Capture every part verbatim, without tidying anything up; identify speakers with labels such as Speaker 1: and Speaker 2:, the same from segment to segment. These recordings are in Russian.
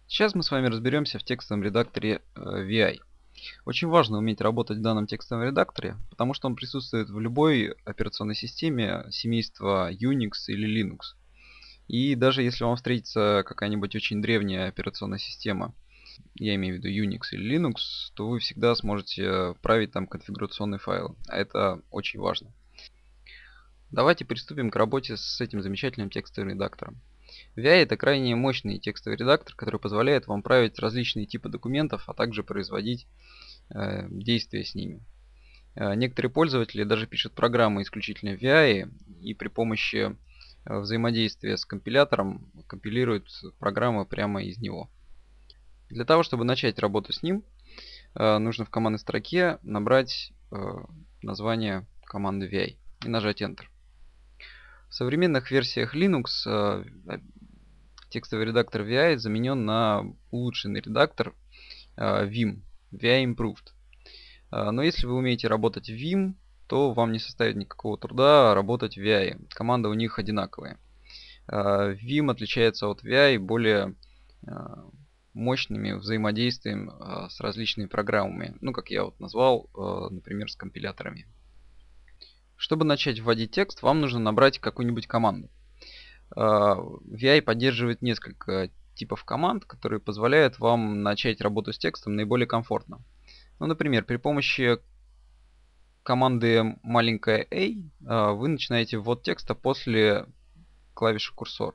Speaker 1: Сейчас мы с вами разберемся в текстовом редакторе э, ви ай. Очень важно уметь работать в данном текстовом редакторе, потому что он присутствует в любой операционной системе семейства Unix или Linux. И даже если вам встретится какая-нибудь очень древняя операционная система, я имею в виду Unix или Linux, то вы всегда сможете править там конфигурационные файлы. А это очень важно. Давайте приступим к работе с этим замечательным текстовым редактором. ви ай это крайне мощный текстовый редактор, который позволяет вам править различные типы документов, а также производить э, действия с ними. Э, некоторые пользователи даже пишут программы исключительно в ви ай и при помощи э, взаимодействия с компилятором компилируют программы прямо из него. Для того, чтобы начать работу с ним, э, нужно в командной строке набрать э, название команды ви ай и нажать Enter. В современных версиях Linux э, текстовый редактор ви ай заменен на улучшенный редактор э, Vim, ви ай Improved. Э, но если вы умеете работать в Vim, то вам не составит никакого труда работать в ви ай. Команды у них одинаковые. Э, Vim отличается от ви ай более э, мощными взаимодействием э, с различными программами. Ну, как я вот назвал, э, например, с компиляторами. Чтобы начать вводить текст, вам нужно набрать какую-нибудь команду. ви ай поддерживает несколько типов команд, которые позволяют вам начать работу с текстом наиболее комфортно. Ну, например, при помощи команды маленькая a вы начинаете ввод текста после клавиши курсор.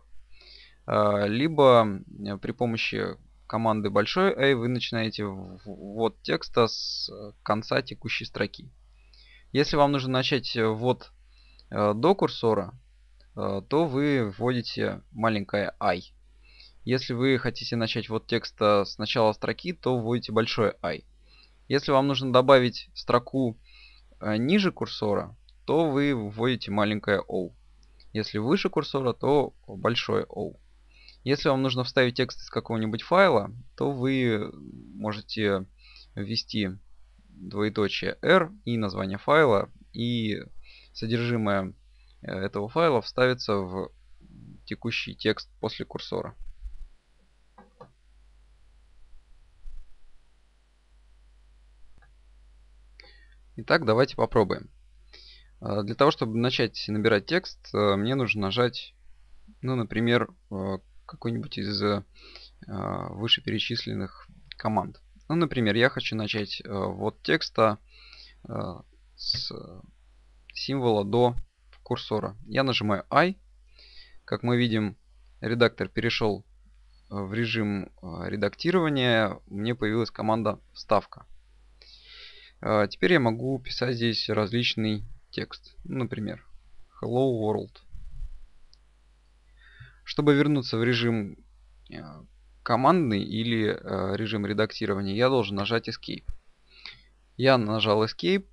Speaker 1: Либо при помощи команды большой A вы начинаете ввод текста с конца текущей строки. Если вам нужно начать ввод до курсора, то вы вводите маленькое i. Если вы хотите начать ввод текста с начала строки, то вводите большое I. Если вам нужно добавить строку ниже курсора, то вы вводите маленькое o. Если выше курсора, то большое O. Если вам нужно вставить текст из какого-нибудь файла, то вы можете ввести двоеточие R и название файла, и содержимое этого файла вставится в текущий текст после курсора. Итак, давайте попробуем. Для того, чтобы начать набирать текст, мне нужно нажать, ну, например, какой-нибудь из вышеперечисленных команд. Ну, например, я хочу начать ввод текста с символа до курсора. Я нажимаю I. Как мы видим, редактор перешел в режим редактирования. Мне появилась команда вставка. Теперь я могу писать здесь различный текст. Например, Hello World. Чтобы вернуться в режим командный или режим редактирования, я должен нажать Escape. Я нажал Escape.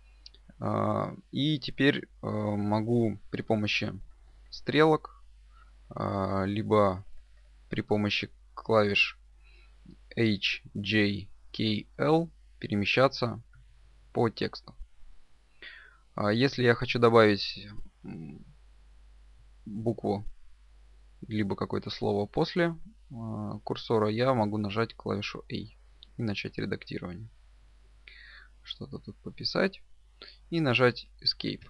Speaker 1: И теперь могу при помощи стрелок, либо при помощи клавиш H, J, K, L перемещаться по тексту. Если я хочу добавить букву либо какое-то слово после курсора, я могу нажать клавишу A и начать редактирование. Что-то тут пописать и нажать Escape.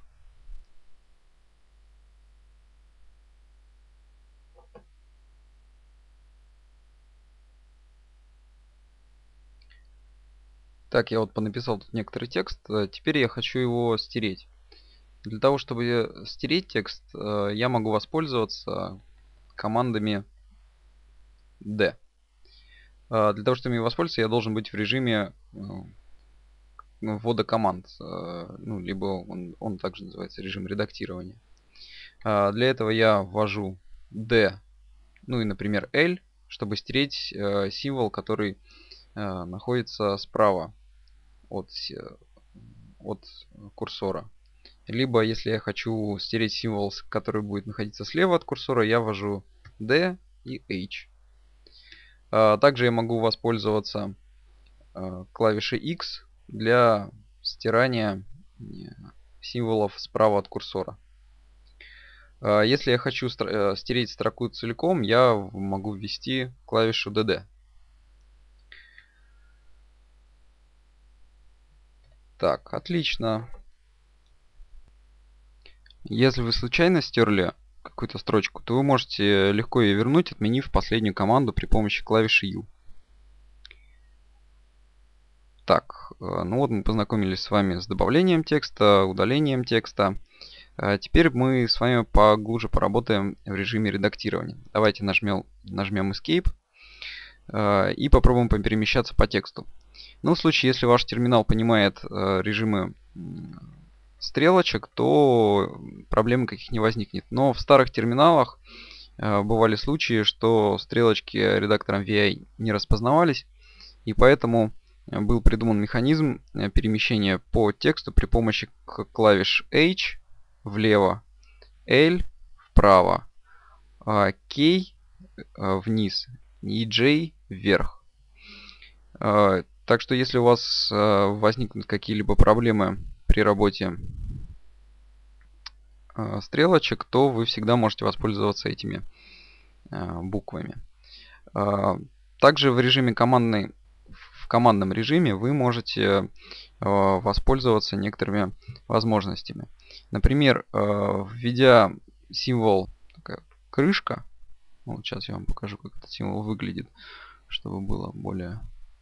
Speaker 1: Так, я вот понаписал тут некоторый текст. Теперь я хочу его стереть. Для того, чтобы стереть текст, я могу воспользоваться командами D. Для того, чтобы ими воспользоваться, я должен быть в режиме ввода команд. Ну, либо он, он также называется режим редактирования. Для этого я ввожу D, ну и, например, L, чтобы стереть символ, который находится справа от, от курсора. Либо, если я хочу стереть символ, который будет находиться слева от курсора, я ввожу D и H. Также я могу воспользоваться клавишей X для стирания символов справа от курсора. Если я хочу стереть строку целиком, я могу ввести клавишу ди ди. Так, отлично. Если вы случайно стерли какую-то строчку, то вы можете легко ее вернуть, отменив последнюю команду при помощи клавиши ю. Так, ну вот мы познакомились с вами с добавлением текста, удалением текста. А теперь мы с вами поглубже поработаем в режиме редактирования. Давайте нажмем, нажмем Escape и попробуем поперемещаться по тексту. Ну, в случае, если ваш терминал понимает режимы стрелочек, то проблем каких не возникнет. Но в старых терминалах бывали случаи, что стрелочки редактором ви ай не распознавались, и поэтому был придуман механизм перемещения по тексту при помощи клавиш H влево, L вправо, K вниз и J вверх. Так что если у вас возникнут какие-либо проблемы при работе стрелочек, то вы всегда можете воспользоваться этими буквами. Также в режиме командной, в командном режиме вы можете воспользоваться некоторыми возможностями. Например, введя символ такая крышка, вот сейчас я вам покажу, как этот символ выглядит, чтобы было более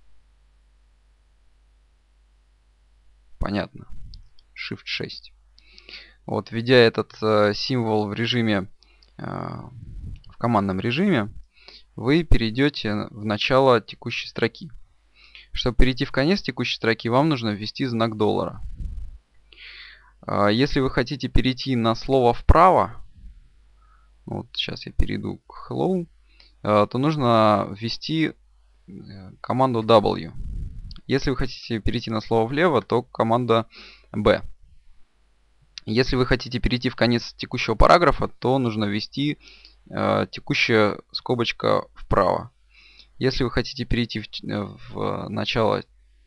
Speaker 1: понятно. шифт шесть. Вот, введя этот э, символ в режиме, э, в командном режиме, вы перейдете в начало текущей строки. Чтобы перейти в конец текущей строки, вам нужно ввести знак доллара. Э, если вы хотите перейти на слово вправо, вот сейчас я перейду к hello, э, то нужно ввести команду W. Если вы хотите перейти на слово влево, то команда B. Если вы хотите перейти в конец текущего параграфа, то нужно ввести э, текущая скобочка вправо. Если вы хотите перейти в, в начало, э,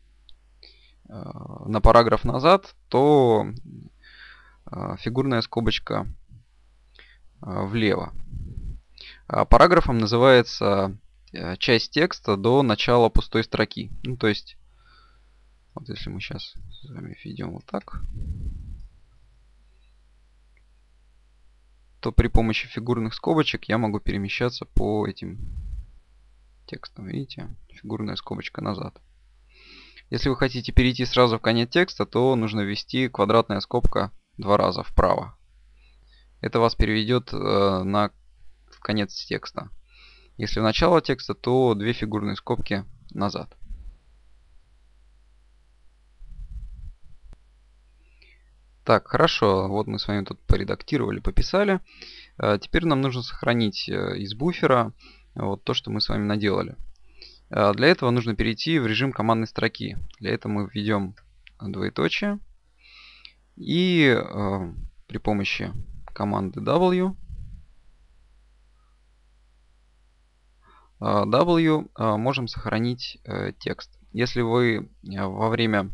Speaker 1: на параграф назад, то э, фигурная скобочка э, влево. А параграфом называется э, часть текста до начала пустой строки. Ну, то есть, вот если мы сейчас с вами введем вот так, то при помощи фигурных скобочек я могу перемещаться по этим текстам. Видите? Фигурная скобочка назад. Если вы хотите перейти сразу в конец текста, то нужно ввести квадратная скобка два раза вправо. Это вас переведет э, на в конец текста. Если в начало текста, то две фигурные скобки назад. Так, хорошо. Вот мы с вами тут поредактировали, пописали. Теперь нам нужно сохранить из буфера вот то, что мы с вами наделали. Для этого нужно перейти в режим командной строки. Для этого мы введем двоеточие. И при помощи команды W, W можем сохранить текст. Если вы во время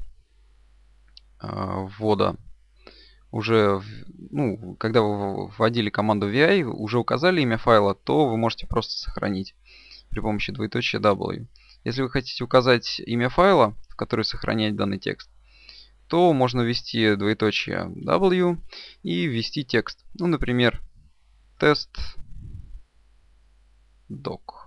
Speaker 1: ввода уже, ну, когда вы вводили команду ви ай, уже указали имя файла, то вы можете просто сохранить при помощи двоеточия W. Если вы хотите указать имя файла, в который сохранять данный текст, то можно ввести двоеточие W и ввести текст. Ну, например, тест док.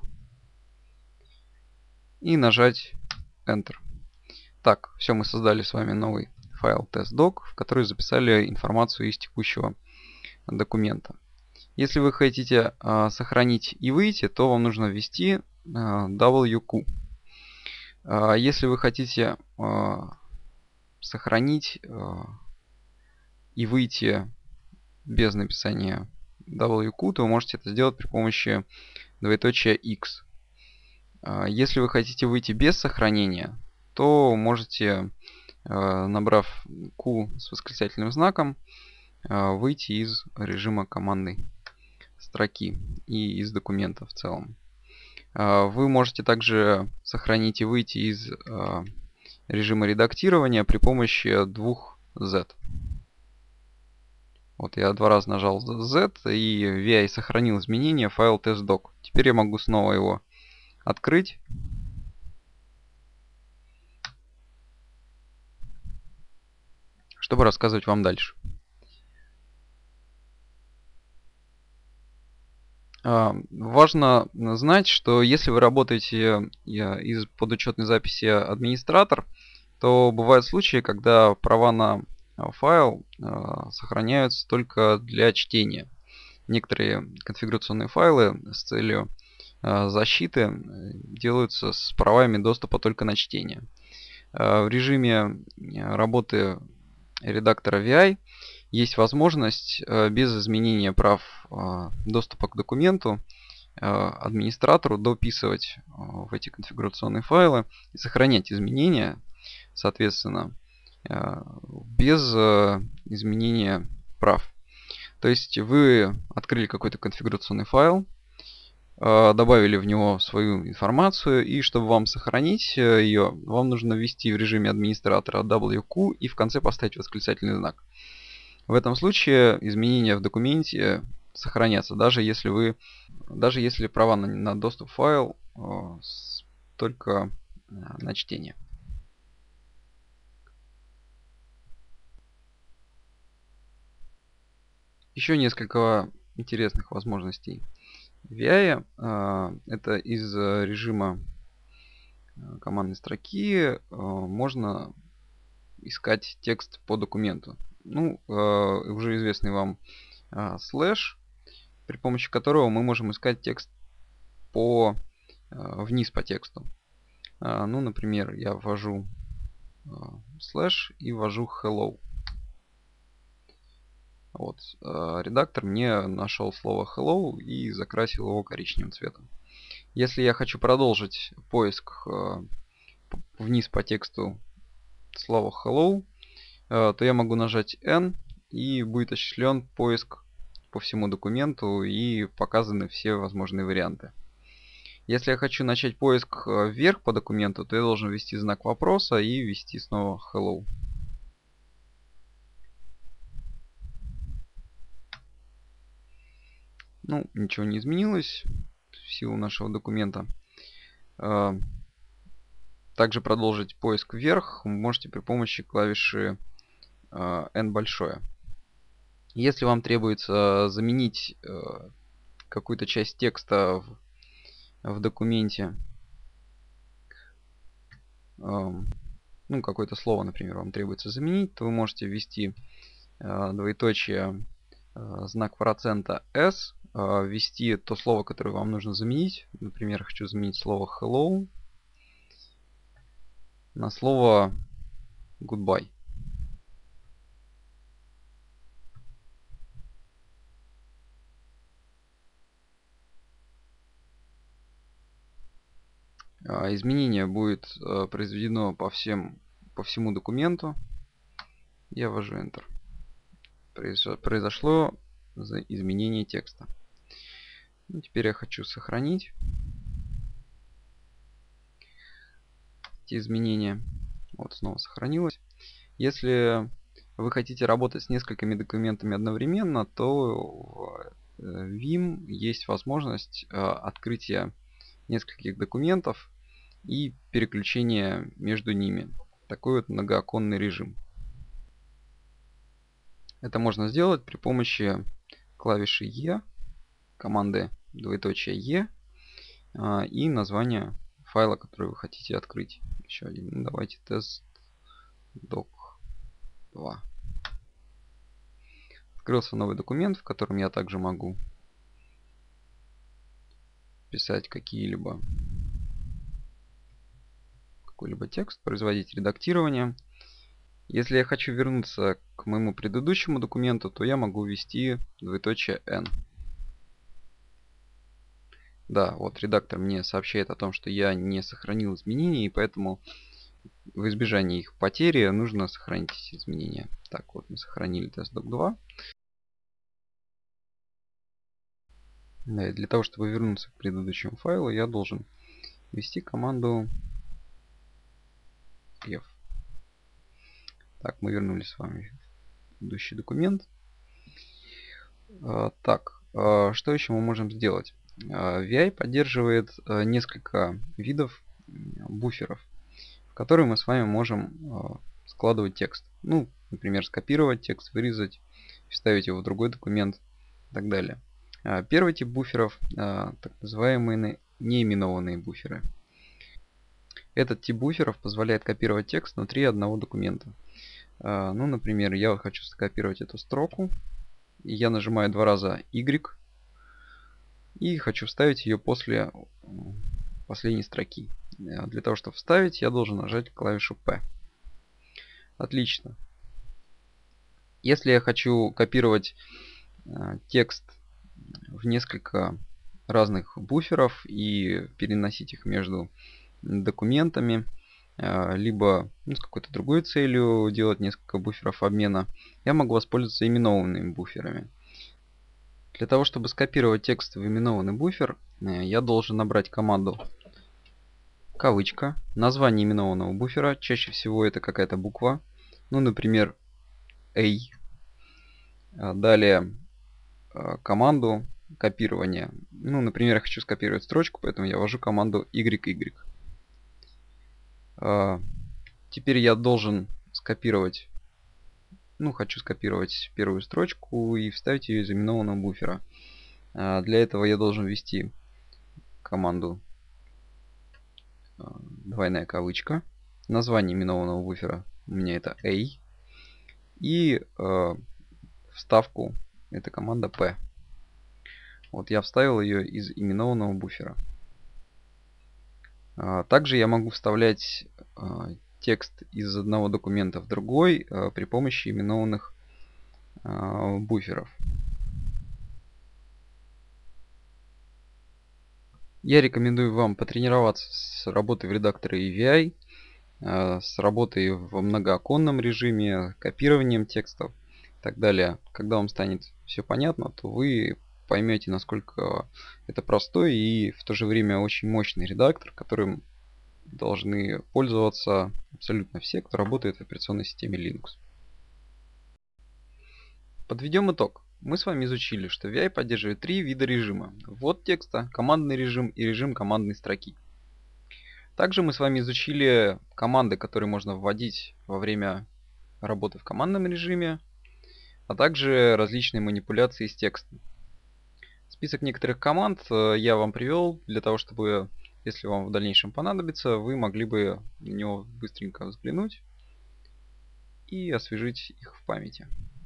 Speaker 1: И нажать Enter. Так, все, мы создали с вами новый файл test.doc, в который записали информацию из текущего документа. Если вы хотите э, сохранить и выйти, то вам нужно ввести э, дабл ю кью. Э, если вы хотите э, сохранить э, и выйти без написания дабл ю кью, то вы можете это сделать при помощи двоеточия X. Э, если вы хотите выйти без сохранения, то можете, набрав Q с восклицательным знаком, выйти из режима командной строки и из документа в целом. Вы можете также сохранить и выйти из режима редактирования при помощи двух Z. Вот я два раза нажал Z, и ви ай сохранил изменения в файл test.doc. Теперь я могу снова его открыть. чтобы рассказывать вам дальше. А, важно знать, что если вы работаете из подучетной записи администратор, то бывают случаи, когда права на файл сохраняются только для чтения. Некоторые конфигурационные файлы с целью защиты делаются с правами доступа только на чтение. В режиме работы редактора ви ай есть возможность без изменения прав доступа к документу администратору дописывать в эти конфигурационные файлы и сохранять изменения, соответственно, без изменения прав. То есть вы открыли какой-то конфигурационный файл, добавили в него свою информацию, и чтобы вам сохранить ее, вам нужно ввести в режиме администратора дабл ю кью и в конце поставить восклицательный знак. В этом случае изменения в документе сохранятся, даже если вы, даже если права на, на доступ в файл э, с, только э, на чтение. Еще несколько интересных возможностей ви ай. Э, это из режима командной строки э, можно искать текст по документу. Ну, э, уже известный вам э, слэш, при помощи которого мы можем искать текст по э, вниз по тексту. Э, ну, например, я ввожу э, слэш и ввожу hello. Вот. Э, редактор мне нашел слово hello и закрасил его коричневым цветом. Если я хочу продолжить поиск э, вниз по тексту слова hello, то я могу нажать N, и будет осуществлен поиск по всему документу и показаны все возможные варианты. Если я хочу начать поиск вверх по документу, то я должен ввести знак вопроса и ввести снова hello. Ну, ничего не изменилось в силу нашего документа. Также продолжить поиск вверх вы можете при помощи клавиши N большое. Если вам требуется заменить какую-то часть текста в, в документе, ну, какое-то слово, например, вам требуется заменить, то вы можете ввести двоеточие, знак процента S, ввести то слово, которое вам нужно заменить. Например, хочу заменить слово hello на слово goodbye. Изменение будет произведено по всем, по всему документу. Я ввожу Enter. Произошло изменение текста. Ну, теперь я хочу сохранить эти изменения. Вот снова сохранилось. Если вы хотите работать с несколькими документами одновременно, то в Vim есть возможность открытия нескольких документов и переключения между ними. Такой вот многооконный режим. Это можно сделать при помощи клавиши E, команды двоеточие E и названия файла, который вы хотите открыть. Еще один. Ну, давайте тест док два. Открылся новый документ, в котором я также могу писать какие-либо какой-либо текст, производить редактирование. Если я хочу вернуться к моему предыдущему документу, то я могу ввести двоеточие N. Да, вот редактор мне сообщает о том, что я не сохранил изменения, и поэтому в избежание их потери нужно сохранить эти изменения. Так, вот мы сохранили тест док два. Да, и для того, чтобы вернуться к предыдущему файлу, я должен ввести команду F. Так, мы вернулись с вами в предыдущий документ. Так, что еще мы можем сделать? ви ай поддерживает несколько видов буферов, в которые мы с вами можем складывать текст. Ну, например, скопировать текст, вырезать, вставить его в другой документ и так далее. Первый тип буферов, так называемые неименованные буферы. Этот тип буферов позволяет копировать текст внутри одного документа. Ну, например, я хочу скопировать эту строку. Я нажимаю два раза Y и хочу вставить ее после последней строки. Для того, чтобы вставить, я должен нажать клавишу P. Отлично. Если я хочу копировать текст в несколько разных буферов и переносить их между документами, либо ну, с какой-то другой целью делать несколько буферов обмена, я могу воспользоваться именованными буферами. Для того, чтобы скопировать текст в именованный буфер, я должен набрать команду кавычка, название именованного буфера, чаще всего это какая-то буква, ну, например, A. Далее команду копирования. Ну, например, я хочу скопировать строчку, поэтому я ввожу команду Y Y. Теперь я должен скопировать, ну, хочу скопировать первую строчку и вставить ее из именованного буфера. Для этого я должен ввести команду двойная кавычка. Название именованного буфера у меня это A. И э, вставку это команда P. Вот я вставил ее из именованного буфера. А, также я могу вставлять а, текст из одного документа в другой а, при помощи именованных а, буферов. Я рекомендую вам потренироваться с работой в редакторе и ви ай, а, с работой в многооконном режиме, копированием текстов и так далее. Когда вам станет все понятно, то вы поймете, насколько это простой и в то же время очень мощный редактор, которым должны пользоваться абсолютно все, кто работает в операционной системе Linux. Подведем итог. Мы с вами изучили, что ви ай поддерживает три вида режима: ввод текста, командный режим и режим командной строки. Также мы с вами изучили команды, которые можно вводить во время работы в командном режиме, а также различные манипуляции с текстом. Список некоторых команд я вам привел для того, чтобы, если вам в дальнейшем понадобится, вы могли бы на него быстренько взглянуть и освежить их в памяти.